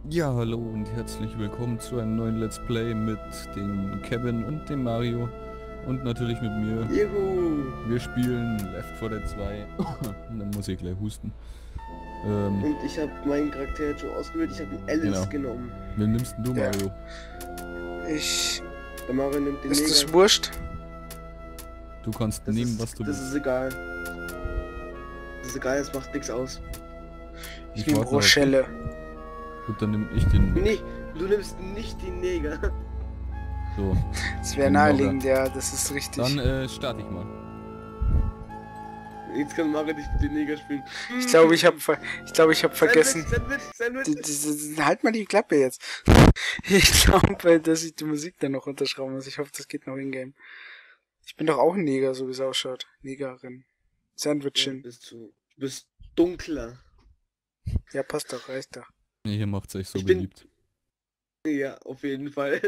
Ja, hallo und herzlich willkommen zu einem neuen Let's Play mit dem Kevin und dem Mario und natürlich mit mir. Juhu! Wir spielen Left 4 Dead 2. Und dann muss ich gleich husten. Und ich habe meinen Charakter jetzt schon ausgewählt, ich habe den Alice Genau. genommen. Wen nimmst denn du, Ja. Mario? Der Mario nimmt den Ist Neger. das wurscht? Du kannst Das nehmen, ist, was du das willst. ist egal. Das ist egal, es macht nichts aus. Ich nehme warte noch. Rochelle. Gut, dann nimm ich den. Nee, du nimmst nicht den Neger. So, Das wäre Den naheliegend, ja, das ist richtig. dann starte ich mal. Jetzt kann Mario nicht mit den Neger spielen. Ich glaube, ich habe vergessen. Sandwich. Halt mal die Klappe jetzt. Ich glaube, dass ich die Musik dann noch unterschrauben muss. Ich hoffe, das geht noch in-game. Ich bin doch auch ein Neger, so wie es ausschaut. Negerin. Sandwichin. Du bist dunkler. Ja, passt doch, reicht doch. Hier macht's euch so Ich bin- beliebt. Ja, auf jeden Fall.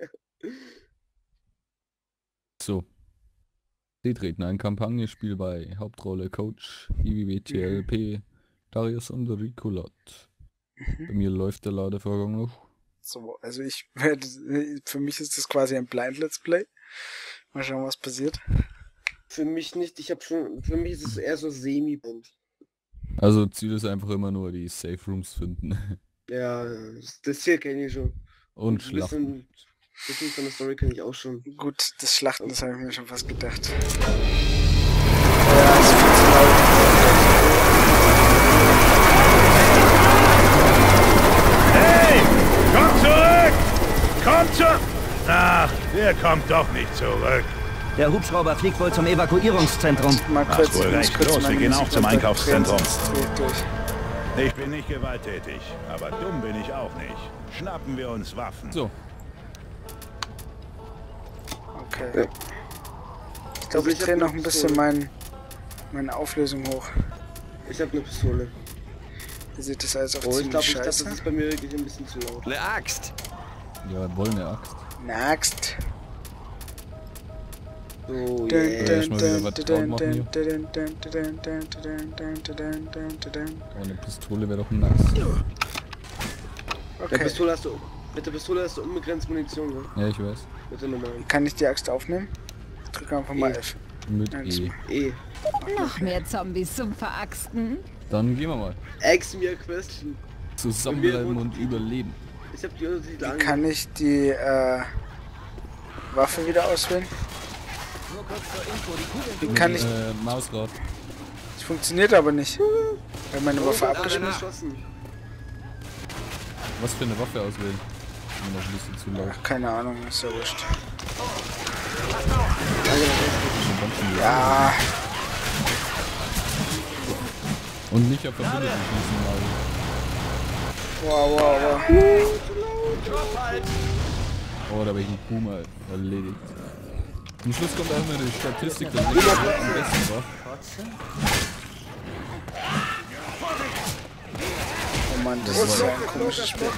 So. Sie treten ein Kampagnenspiel bei. Hauptrolle Coach, IWWTLP, Darius und Ricolat. Bei mir läuft der Ladevorgang noch. So, also ich werde, für mich ist das quasi ein Blind Let's Play. Mal schauen, was passiert. Für mich nicht, für mich ist es eher so semi-band. Also Ziel ist einfach immer nur die Safe Rooms finden. Ja, das hier kenne ich schon. Und Ein schlafen. bisschen von der Story kenne ich auch schon. Gut, das Schlachten, das habe ich mir schon fast gedacht. Ja, ist viel zu Hey! Kommt zurück! Kommt zurück! Ach, der kommt doch nicht zurück. Der Hubschrauber fliegt wohl zum Evakuierungszentrum. laut. Mal Ach, kurz, wohl ich muss recht. kurz Los, wir meine gehen Musik auch zum unterdrehen, Einkaufszentrum. sonst dreh ich durch. Ich bin nicht gewalttätig, aber dumm bin ich auch nicht. Schnappen wir uns Waffen. So, Okay. Ja. Ich glaube, ich hab drehe eine noch ein bisschen Pistole. meine Auflösung hoch. Ich habe eine Pistole. Ihr seht das alles auch Oh, ich ziemlich glaube, das scheiße. ist bei mir wirklich ein bisschen zu laut. Eine Axt. jawohl, eine Axt. Next. So, Dun, yeah. dun, mal wieder dun, was dun, laut machen hier. dun, dun, dun, dun, dun, dun, dun, dun, dun, dun, dun. Aber eine Pistole wäre doch nice. Mit Okay. der Pistole hast du unbegrenzt Munition, ne? Ja, ich weiß. Mit der normalen. Kann ich die Axt aufnehmen? Drück einfach mal E. F. Mit Eins E. mal. Noch mehr Zombies zum Veraxten? Dann gehen wir mal. Ask me a question. Zusammenbleiben und überleben. Ich habe die Untertitel Wie kann ich die Waffe wieder auswählen? Wie kann ich... Mausrad. Das funktioniert aber nicht. Weil meine Waffe abgeschmissen ist. geschossen. Was für eine Waffe auswählen? Immer noch ein bisschen zu laut. Ach, keine Ahnung, ist ja wurscht. Ja. Ja, Und nicht auf Verbündete schießen, Mario. wow. Oh, da habe ich einen Puma erledigt. Zum Schluss kommt auch mal die Statistik, dass ich am besten war. Oh Mann, das ist ja ein komisches Spiel.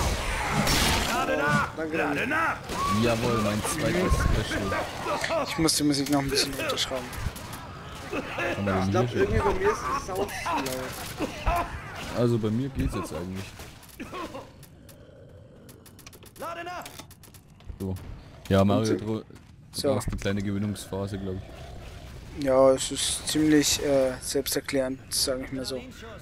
Lade nach! Jawohl, mein zweites Special. Ich muss die Musik noch ein bisschen runterschrauben. Haben wir Ich denn glaube, hier irgendwie bei mir ist die Sound zu laut. schon? Also bei mir geht's jetzt eigentlich. Lade nach! So. Ja, Mario, du So. brauchst eine kleine Gewöhnungsphase, glaube ich. Ja, es ist ziemlich selbsterklärend, sage ich mal so.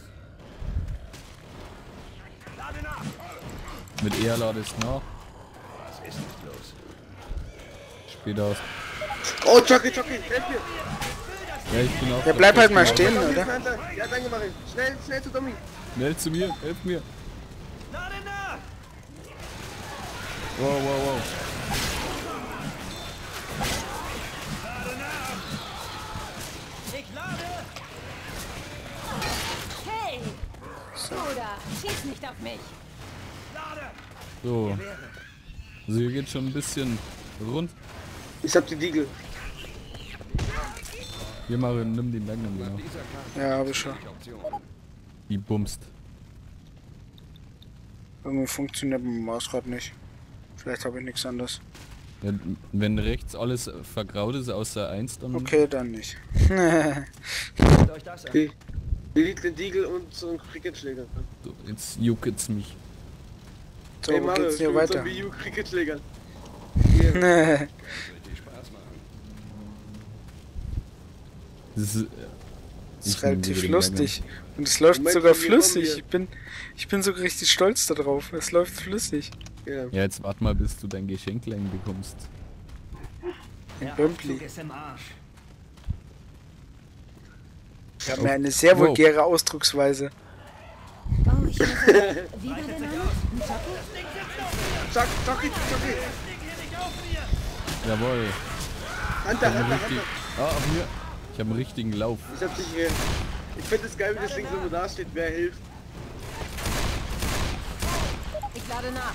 Mit E lade es nach. Was ist nicht los? Später aus. Oh, Chucky, helf mir! Ja, ich bin auch. Ja, bleib halt mal stehen, Tommy, oder? Panther. Ja, danke, Marin. Schnell zu Tommy. Schnell zu mir, helf mir. Lade nach! Wow. Ich lade! Hey! Bruder, schieß nicht auf mich! So. Also hier geht schon ein bisschen rund. Ich hab die Diegel. Hier Mario, nimm die Magnum, genau. Ja, habe ich schon. Die bumst. Irgendwie funktioniert mein Mausrad nicht. Vielleicht habe ich nichts anderes. Ja, wenn rechts alles vergraut ist außer 1, dann... Okay, dann nicht. Guckt euch das an. Okay. Delete den Diegel und so einen Cricketschläger. So, jetzt juckt's mich. So, Hey wo Mario, geht's ich hier bin mit weiter? so einem Wii U Cricket-Schläger. Das ist, Das ist ich relativ bin lustig. Und es läuft Moment, sogar wir kommen flüssig. hier. Ich bin sogar richtig stolz darauf. Es läuft flüssig. Ja. Ja, jetzt warte mal, bis du dein Geschenklein bekommst. Ein Der Bömpli. Aufzug ist im Arsch. Wir haben ja eine sehr Wow. vulgäre Ausdrucksweise. Oh, ich muss... Wie war der Name? Jockey. Jawohl. Hunter. Auf mir. Ich habe einen richtigen Lauf. Ich hab dich hier. Ich finde es geil, wie das Ding so da steht, wer hilft. Ich lade nach.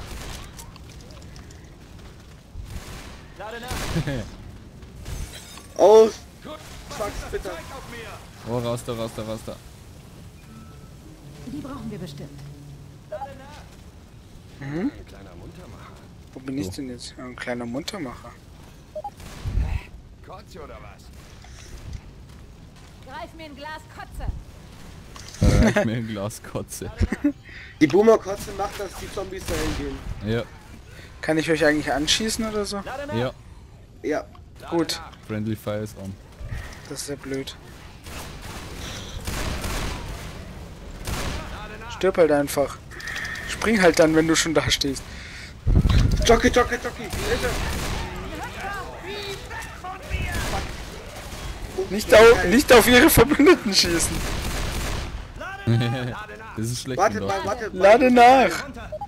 Aus! Fuck, bitte. Oh, raus da. Die brauchen wir bestimmt. Wo bin ich denn jetzt? Ein kleiner Muntermacher. Kotze oder was? Greif mir ein Glas Kotze. Ich mir ein Glas Kotze. Die Boomer-Kotze macht, dass die Zombies dahin gehen. Ja, Kann ich euch eigentlich anschießen oder so? ja. Ja. Gut, Friendly Fire ist on. das ist ja blöd. Stirb halt einfach. Spring halt dann, wenn du schon da stehst. Jockey. Hilfe. Nicht auf ihre Verbündeten schießen. Das ist schlecht. Warte in mal, Deutsch. warte. Lade nach.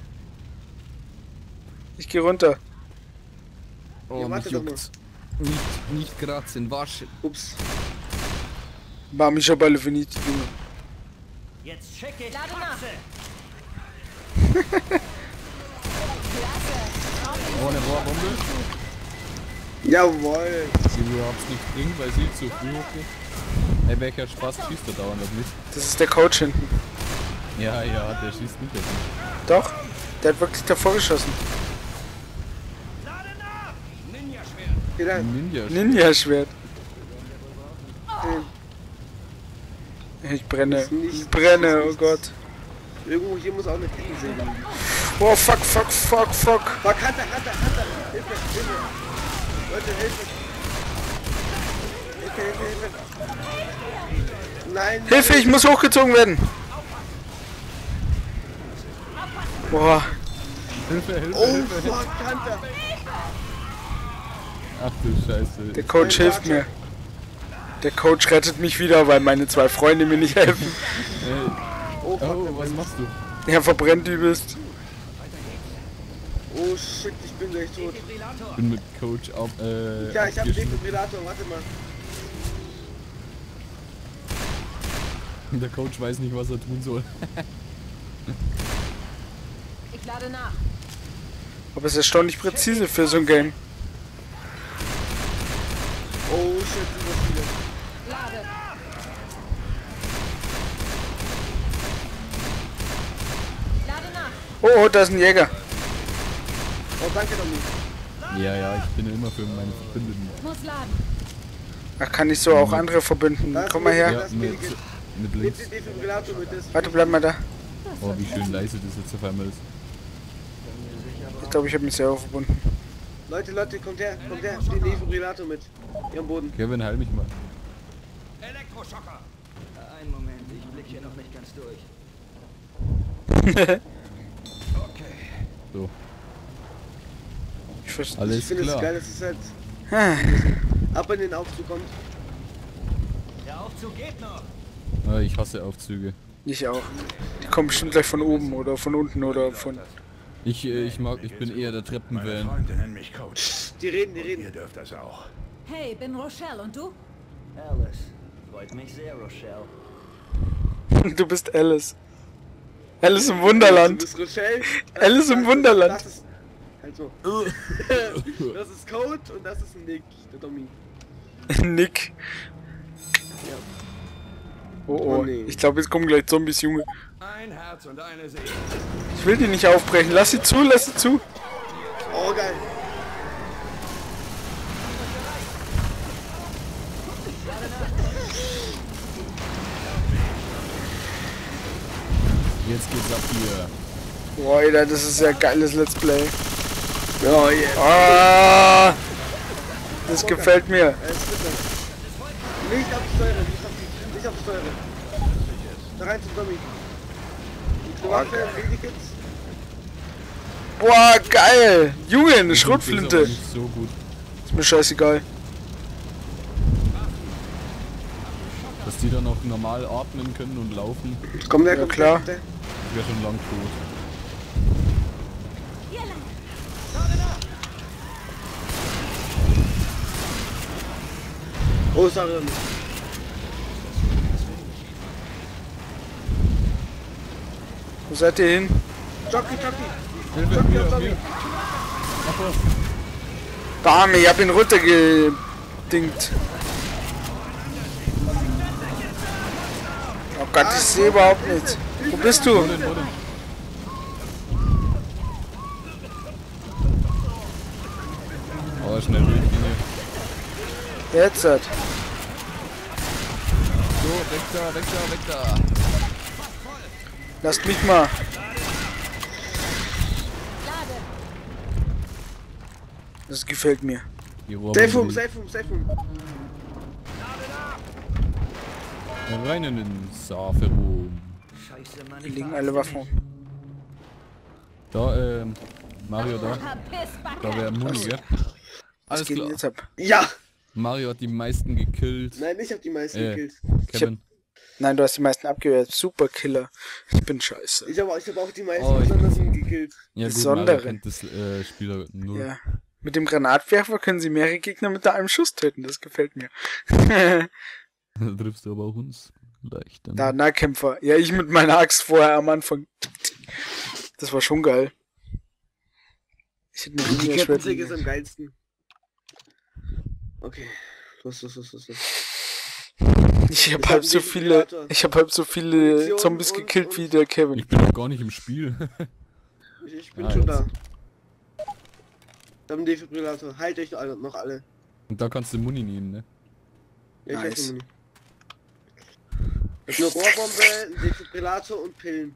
Ich geh runter. Oh, Ja, mich warte doch mal. juckt's. Nicht kratzen, waschen. Ups. War mich aber alle finit, Junge. Jetzt checke ich Lade nach. Katze. Oh, eine Rohrbombe. Jawohl. Die überhaupt nicht bringt, weil sie zu früh hochgeht. Ey, welcher Spaß schießt der dauernd auf mich? Das ist der Coach hinten. Ja, der schießt nicht auf mich. Doch, der hat wirklich davor geschossen. Wieder. Ninja. Ninja-Schwert. Ich brenne. Ich brenne, oh Gott. Irgendwo hier muss auch eine Kettensäge liegen. Oh, fuck. Fuck, Hunter. Hilfe. Leute, Hilfe. Nein. Hilfe, ich muss hochgezogen werden. Boah, Hilfe. Oh, fuck, Hunter. Ach du Scheiße. der Coach hilft mir. Der Coach rettet mich wieder, weil meine zwei Freunde mir nicht helfen. Oh, fuck. Oh, was machst du? Er verbrennt übelst. Oh, shit, ich bin gleich tot. Ich bin mit Coach auf, Ja, ich hab den abgeschnitten. Defibrillator, warte mal. Der Coach weiß nicht, was er tun soll. Ich lade nach. Aber es ist erstaunlich präzise für so ein Game. Oh, shit, sind das viele. Lade. Lade nach. Oh, da ist ein Jäger. Oh, danke, Dominik. Ja, ich bin immer für meine Verbündeten. Muss laden. Ach, kann ich so auch andere verbünden. Da ist Komm mal ein her. Ja, Das mit Medikit. links. Nehmt den Defibrillator mit, das. Warte, bleib mal da. Oh, wie schön leise das jetzt auf einmal ist. Ich glaube, ich habe mich selber verbunden. Leute, kommt her, den Defibrillator mit. Hier am Boden. Kevin, heil mich mal. Elektroschocker. Einen Moment, ich blick hier noch nicht ganz durch. So, Ich verstehe. Ich alles finde es klar. geil, dass es halt ab in den Aufzug kommt. Der Aufzug geht noch. Ich hasse Aufzüge. Ich auch. Die kommen bestimmt gleich von oben oder von unten oder von... Ich bin eher der Meine Treppenfan. Freunde nennen mich Coach. Die reden. Ihr dürft das auch. Hey, bin Rochelle und du? Alice. Freut mich sehr, Rochelle. Du bist Alice. Alice im Wunderland. Du bist Rochelle. Alice im Wunderland. Das ist... Halt so. Das ist Code und das ist Nick, der Domi. Nick. Ja. Oh, Oh, nee. ich glaube, jetzt kommen gleich Zombies, Junge. Ein Herz und eine Seele. Ich will die nicht aufbrechen. Lass sie zu. Oh, geil. Jetzt geht's ab hier. Boah, Alter, das ist ja geiles Let's Play. Oh, yeah. Ah, das gefällt mir. Nicht auf Steuern, nicht auf Steuern. Da rein zum Zombie. Die Waffe, Medikits. Boah, geil. Junge, eine Das Schrotflinte. ist aber nicht so gut. Ist mir scheißegal. Dass die dann auch normal atmen können und laufen, Komm, der Ja, kommt klar. der. wäre schon lang tot. Hier lang. Oh, sorry. Wo seid ihr hin? Jockey. Hilfe, Jockey mir, auf Zombie. mir. Mach was. Bam, ich hab ihn runtergedingt. Oh Gott, ich sehe überhaupt nichts. Wo bist du? Wo denn? Oh, schnell durch, Junge. Jetzt hat. So, weg da. Lasst mich mal. Lade. Das gefällt mir. Die Rohr Safe room. rein in den Safe-Room. Scheiße, Mann. Hier liegen alle Waffen. Da, Mario da. Verpissbacke. Da wäre Muni, gell? Was Alles geht denn klar. jetzt ab? Ja! Mario hat die meisten gekillt. Nein, ich hab die meisten gekillt. Kevin. Nein, du hast die meisten abgewehrt. Superkiller. Ich bin scheiße. Ich hab auch die meisten Oh, ich- besonders gekillt. Ja gut, Besondere. Mario kennt das Spieler null. Ja. Mit dem Granatwerfer können sie mehrere Gegner mit einem Schuss töten. Das gefällt mir. Da triffst du aber auch uns leicht. Dann. Da, Nahkämpfer. Ja, ich mit meiner Axt vorher am Anfang. Das war schon geil. Ich hätte mir Die nie Kettensäge ist am erschwert. geilsten. Okay. Los. Ich hab Ich halb hab so einen viele, Defibrillator. ich hab halb so viele Munition Zombies und- gekillt und- wie der Kevin. Ich bin noch gar nicht im Spiel. Ich bin Ah, schon jetzt. da. Ich hab einen Defibrillator. Halt euch alle, noch alle. Und da kannst du Muni nehmen, ne? Ja, ich Nice. weiß nicht. Ich hab eine Rohrbombe, einen Defibrillator und Pillen.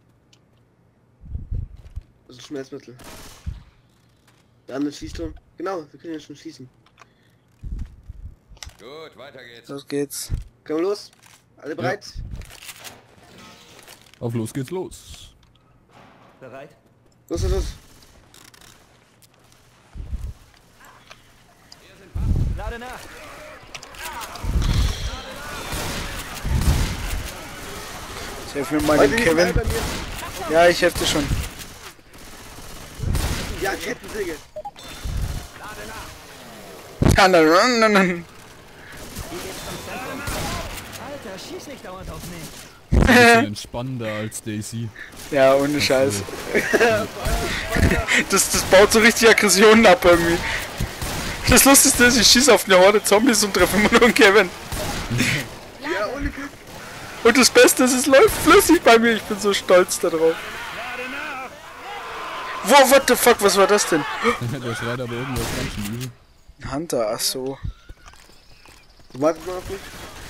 Also Schmerzmittel. Der andere Schießturm. Genau, wir können ja schon schießen. Gut, weiter geht's. Los geht's. Kommen wir los? Alle bereit? Auf los geht's los. Bereit? Los. Lade nach. Ich helfe mir mal Warte, dem die sind alle Kevin. bei mir. Ja, ich helfe dir schon. Ja, Kettensäge. Ja, nein. Alter, schieß nicht dauernd auf mich. Ein bisschen entspannender als Daisy. Ja, ohne Scheiß. Das baut so richtig Aggressionen ab irgendwie. Das Lustigste ist, ich schieße auf eine Horde Zombies und treffe immer nur einen Kevin. Ja, ohne Glück. Und das Beste ist, es läuft flüssig bei mir. Ich bin so stolz darauf. Wow, what the fuck, was war das denn? Der schreit aber irgendwas ganz schön übel. Ein Hunter, ach so. Wartet mal auf mich.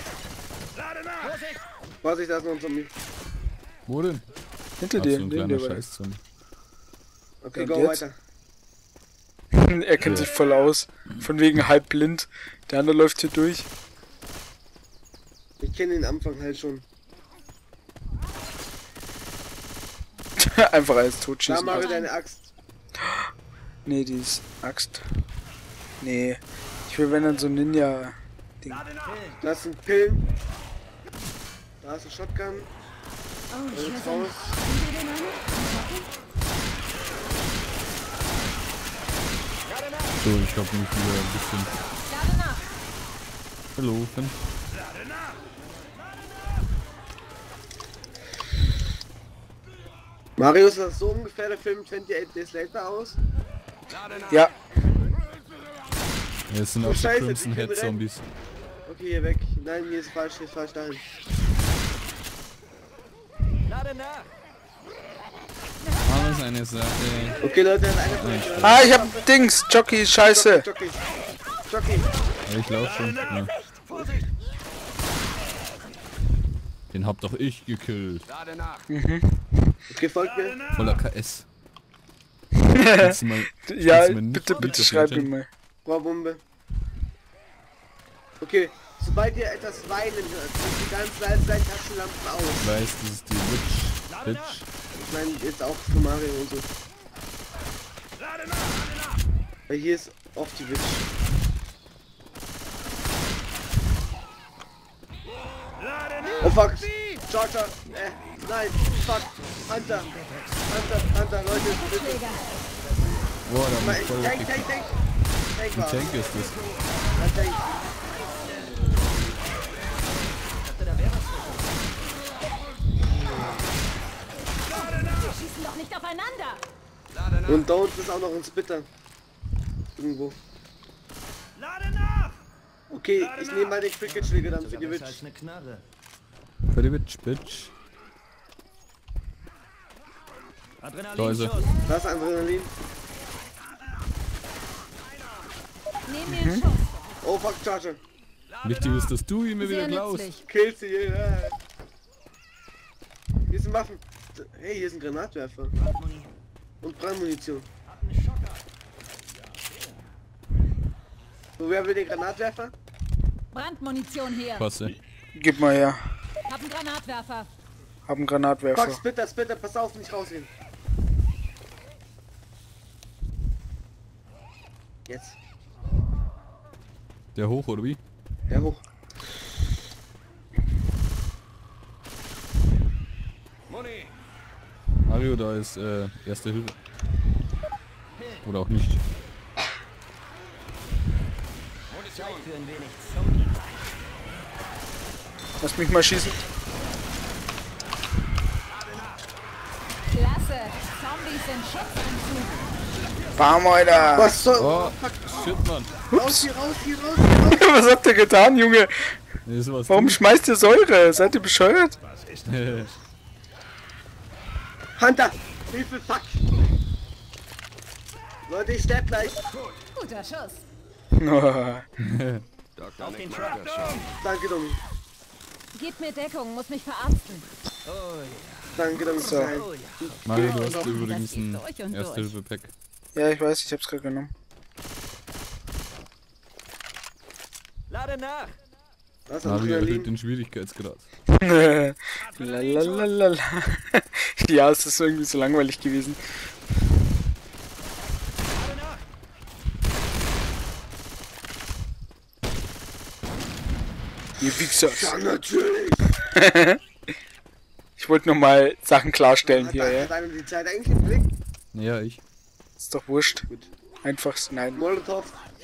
Vorsicht, da ist noch ein Zombie. Wo denn? Hinter Ach, dir, so ein neben kleiner dir. Scheißzombie. Okay, Und go jetzt? weiter. Er kennt sich voll aus. Von wegen halb blind. Der andere läuft hier durch. Ich kenne den Anfang halt schon. Einfach alles Da totschießen. mache deine Axt. Nee, die ist Axt. Nee. Ich will, wenn dann so ein Ninja. Das sind Pillen. Da ist ein Shotgun. Oh, Da hier ist sind... raus. So, ich hab mich wieder ein bisschen... Lade nach. Hallo, Finn. Mario, ist das so ungefähr der Film 28 Days Later aus? Ja, Ja, es sind Oh, auch so Scheiße, Crimson die Head können Zombies. Okay, hier weg. Nein, hier ist falsch dahin. Lade nach. Alles eine Sache. Okay, Leute, hat einer von euch... Ah, ich hab Dings. Jockey, scheiße. Jockey. Ja, ich lauf schon. Ja. Den hab doch ich gekillt. Okay, folgt mir. Voller KS. Kannst du mal, Ja, kannst du mir bitte, nicht bitte auf schreib Chat? ihm mal. Rohrbombe. Okay, sobald ihr etwas weinen hört, sind die ganz leise seine Taschenlampen aus. Ich weiß, das ist die Bitch. Ich meine jetzt auch für Mario und so. Weil hier ist oft die Witch. Oh fuck! Charger! Nein! Fuck! Hunter! Leute! Bitte! Boah, da muss voll Tank! gekickt. Tank Ein war. Tank ist das. Ja, Tank. Wir schießen doch nicht aufeinander. Und da unten ist auch noch ein Splitter. Irgendwo. Okay, ich nehme mal den Cricket-Schläger dann für die Witch. Als eine Knarre. Für die Bitch, Bitch. Da ist er. Adrenalinschuss. Das ist Adrenalin. Nehmen wir einen Schuss. Oh fuck, Charger. Wichtig ist, dass du ihn mir wieder Sehr klaust. nützlich. Kill sie, ja. Hier sind Waffen. Hey, hier ist ein Granatwerfer. Und Brandmunition. So, wer will den Granatwerfer? Brandmunition her. Passe. Gib mal her. Hab einen Granatwerfer. Hab einen Granatwerfer. Fuck, Splitter, pass auf, nicht rausgehen. Jetzt. Der hoch, oder wie? Ja, hoch. Mario, da ist Erste Hilfe. Oder auch nicht. Zeit für ein wenig Zombie. Lass mich mal schießen. Klasse. Zombies in Schutzanzug. Bam, Alter. Was soll... Oh, shit, Mann. Raus hier, raus. Was habt ihr getan, Junge? Nee, sowas Warum schmeißt ihr Säure? Seid ihr bescheuert? Hunter! Hilfe, fuck! Leute, ich sterb gleich. Guter Schuss. Auf den Truck. Danke, Domi. Gib mir Deckung, muss mich verarzten. Danke, Domi. So. Oh ja. Mario, du hast Das übrigens geht ein durch und Erste durch. Hilfe Pack. Ja, ich weiß, ich hab's gerade genommen. Lade nach. Was, Mario erhöht Adrenalin? den Schwierigkeitsgrad. Lalalala. Ja, es ist irgendwie so langweilig gewesen. Ihr Wichser. Ja, natürlich. Ich wollte nur mal Sachen klarstellen hier, Hat ja. einer die Zeit eigentlich im Blick? Ja, ich. Ist doch wurscht. Gut. Einfach nein. Molotov.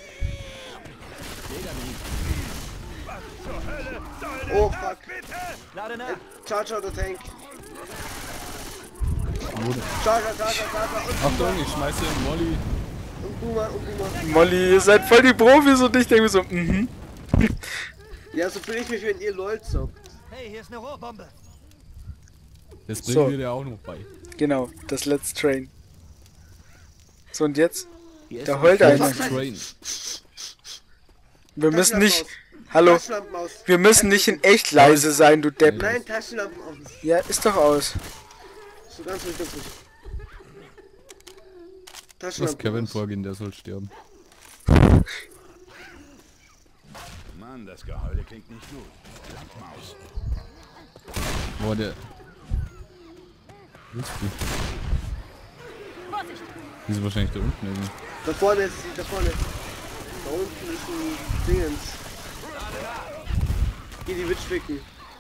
Oh fuck. Lade nach. Charger oder Tank? Wurde. Charger. Achtung, ich schmeiße Molly. Und Boomer. Molly, ihr seid voll die Profis und ich denke mir so, Ja, so fühle ich mich, wenn ihr LOL zockt. Hey, hier ist eine Rohrbombe. Das bringen So. wir dir auch noch bei. Genau, das Let's Train. So und jetzt? Hier ist Da ein heult einer. Train. Wir müssen nicht... Taschenlampen Hallo, aus. Taschenlampen aus. wir müssen nicht in echt leise sein, du Depp. Nein, Taschenlampen aus. Ja, ist doch aus. So ganz ruhig. Lass Taschenlampen Kevin aus. vorgehen, der soll sterben. Mann, das Geheule klingt nicht gut. Landmaus. Boah, der... Lustig. Vorsicht. Die ist wahrscheinlich da unten irgendwie. Da vorne ist sie, da vorne. Da unten ist ein Dingens. Geh die Witch ficken.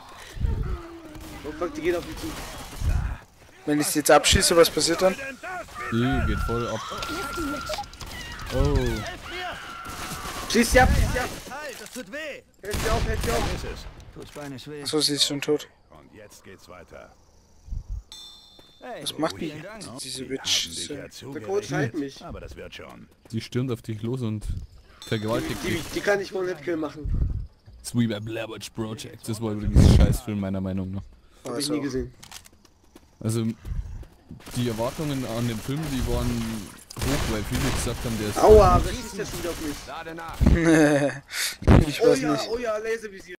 Oh fuck, die geht auf die zu. Wenn ich jetzt abschieße, was passiert dann? Die geht voll ab. Oh. Schieß sie ab. Halt, das tut weh. Hält sie auf. Ist es. Fußbein ist weh. So, sie ist schon tot. Und jetzt geht's weiter. Hey, Was macht vielen die? Dank. Diese Haben Witch. dich ja Der Coach zugerechnet, heilt mich. aber das wird schon. Die stürmt auf dich los und vergewaltigt dich. Die kann ich wohl nicht kill machen. Das wie bei Blair Witch Project. Das war übrigens ein Scheißfilm meiner Meinung nach. Hab ich Also, nie gesehen. Also die Erwartungen an den Film, die waren hoch, weil viele gesagt haben, der ist... Aua, wer schießt jetzt wieder auf mich? ich weiß nicht. Oh ja, Laservisier.